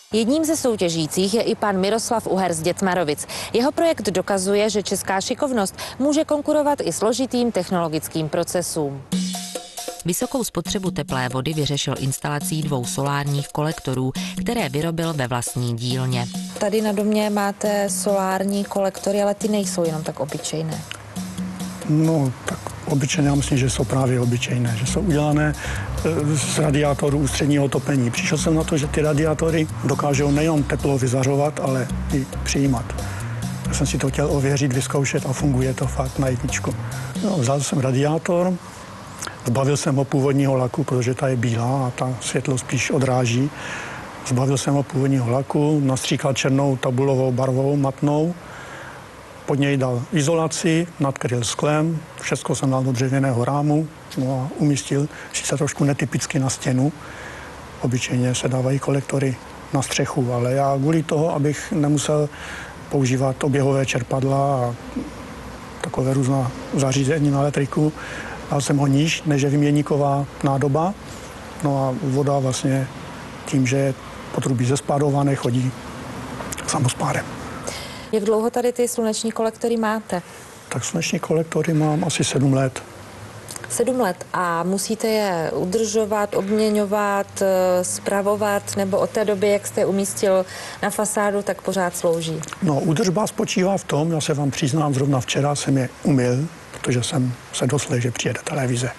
Jedním ze soutěžících je i pan Miroslav Uher z Dětmarovic. Jeho projekt dokazuje, že česká šikovnost může konkurovat i složitým technologickým procesům. Vysokou spotřebu teplé vody vyřešil instalací 2 solárních kolektorů, které vyrobil ve vlastní dílně. Tady na domě máte solární kolektory, ale ty nejsou jenom tak obyčejné. No, tak obyčejné, já myslím, že jsou právě obyčejné, že jsou udělané z radiátorů ústředního topení. Přišel jsem na to, že ty radiátory dokážou nejen teplo vyzařovat, ale i přijímat. Já jsem si to chtěl ověřit, vyzkoušet a funguje to fakt na jedničku. No, vzal jsem radiátor, zbavil jsem ho původního laku, protože ta je bílá a ta světlo spíš odráží. Zbavil jsem ho původního laku, nastříkal černou tabulovou barvou matnou, pod něj dal izolaci, nadkryl sklem, všechno jsem dal do dřevěného rámu, no a umístil sice trošku netypicky na stěnu. Obyčejně se dávají kolektory na střechu, ale já kvůli toho, abych nemusel používat oběhové čerpadla a takové různá zařízení na elektriku, dal jsem ho níž, než je vyměníková nádoba. No a voda vlastně tím, že je potrubí zespádované, chodí samospádem. Jak dlouho tady ty sluneční kolektory máte? Tak sluneční kolektory mám asi 7 let. 7 let a musíte je udržovat, obměňovat, spravovat, nebo od té doby, jak jste je umístil na fasádu, tak pořád slouží? No, údržba spočívá v tom, já se vám přiznám, zrovna včera jsem je umyl, protože jsem se doslechl, že přijede televize.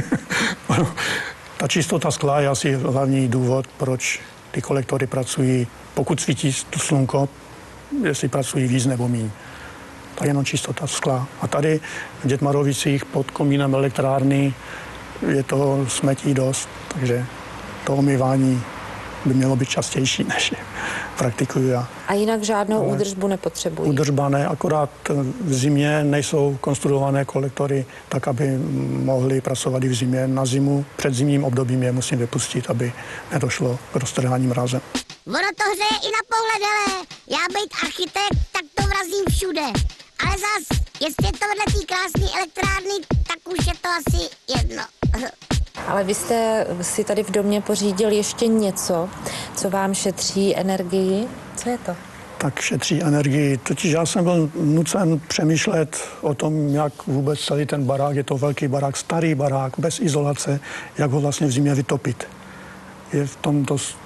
Ta čistota skla je asi hlavní důvod, proč ty kolektory pracují, pokud svítí slunko, jestli pracují víc nebo míň. Tak jenom čistota skla. A tady v Dětmarovicích pod komínem elektrárny je toho smetí dost, takže to omývání by mělo být častější, než praktikuju já. A jinak žádnou údržbu nepotřebují? Údržba ne, akorát v zimě nejsou konstruované kolektory tak, aby mohly pracovat i v zimě. Na zimu, před zimním obdobím je musím vypustit, aby nedošlo k roztrhání mrazem. Ono to hřeje i na pohled, hele. Já být architekt, tak to vrazím všude. Ale zas, jestli je to vedle té krásné elektrárny, tak už je to asi jedno. Ale vy jste si tady v domě pořídil ještě něco, co vám šetří energii. Co je to? Tak šetří energii. Totiž já jsem byl nucen přemýšlet o tom, jak vůbec celý ten barák, je to velký barák, starý barák, bez izolace, jak ho vlastně v zimě vytopit. Je v tom dost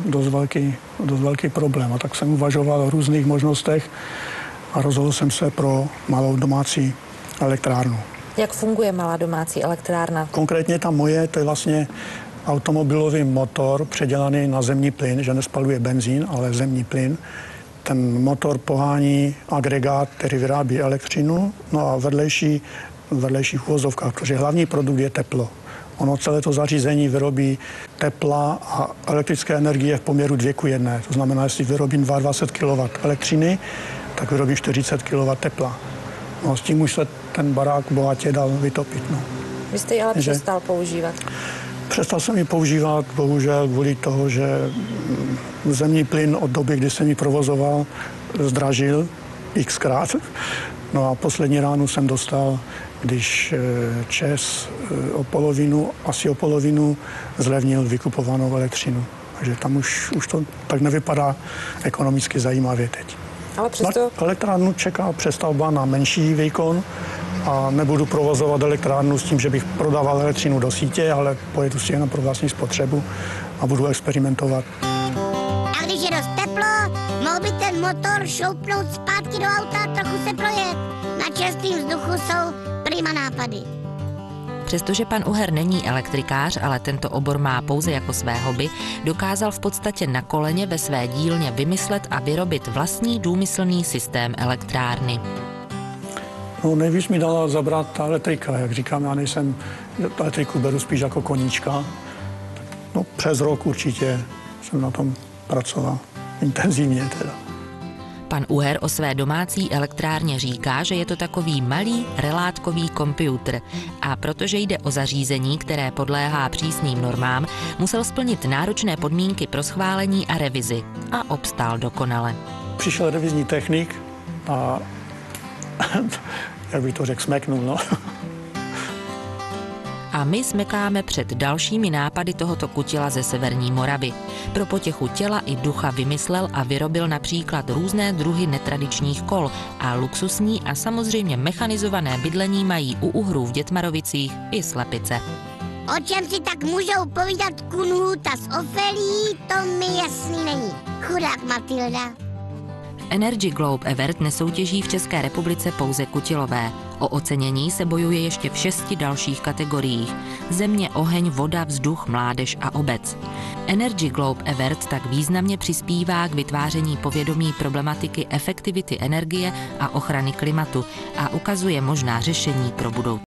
velký problém. A tak jsem uvažoval o různých možnostech a rozhodl jsem se pro malou domácí elektrárnu. Jak funguje malá domácí elektrárna? Konkrétně ta moje, to je vlastně automobilový motor předělaný na zemní plyn, že nespaluje benzín, ale zemní plyn. Ten motor pohání agregát, který vyrábí elektřinu, no a vedlejších uvozovkách, protože hlavní produkt je teplo. Ono celé to zařízení vyrobí tepla a elektrické energie v poměru 2:1. To znamená, jestli vyrobím 22 kW elektřiny, tak vyrobím 40 kW tepla. No, s tím už se ten barák bohatě dal vytopit. No. Vy jste ji ale přestal používat? Přestal jsem ji používat, bohužel kvůli toho, že zemní plyn od doby, kdy jsem ji provozoval, zdražil xkrát. No a poslední ránu jsem dostal, když ČEZ asi o polovinu zlevnil vykupovanou elektřinu. Takže tam už to tak nevypadá ekonomicky zajímavě teď. Ale přesto... Elektrárnu čeká přestavba na menší výkon a nebudu provozovat elektrárnu s tím, že bych prodával elektřinu do sítě, ale pojedu si jenom pro vlastní spotřebu a budu experimentovat. A když je dost teplo, mohl by ten motor šoupnout zpátky do auta a trochu se projet. Na čerstvém vzduchu jsou prima nápady. Přestože pan Uher není elektrikář, ale tento obor má pouze jako své hobby, dokázal v podstatě na koleně ve své dílně vymyslet a vyrobit vlastní důmyslný systém elektrárny. No, nejvíc mi dala zabrat ta elektrika, jak říkám, já elektriku beru spíš jako koníčka. No, přes rok určitě jsem na tom pracoval intenzivně teda. Pan Uher o své domácí elektrárně říká, že je to takový malý relátkový komputer a protože jde o zařízení, které podléhá přísným normám, musel splnit náročné podmínky pro schválení a revizi a obstál dokonale. Přišel revizní technik a jak bych to řekl, smeknul, no. A my smekáme před dalšími nápady tohoto kutila ze severní Moravy. Pro potěchu těla i ducha vymyslel a vyrobil například různé druhy netradičních kol a luxusní a samozřejmě mechanizované bydlení mají u Uhrů v Dětmarovicích i slepice. O čem si tak můžou povídat Kunhuta s Ofelí, to mi jasný není. Chudák Matilda. Energy Globe Award nesoutěží v České republice pouze kutilové. O ocenění se bojuje ještě v 6 dalších kategoriích. Země, oheň, voda, vzduch, mládež a obec. Energy Globe Award tak významně přispívá k vytváření povědomí problematiky efektivity energie a ochrany klimatu a ukazuje možná řešení pro budoucnost.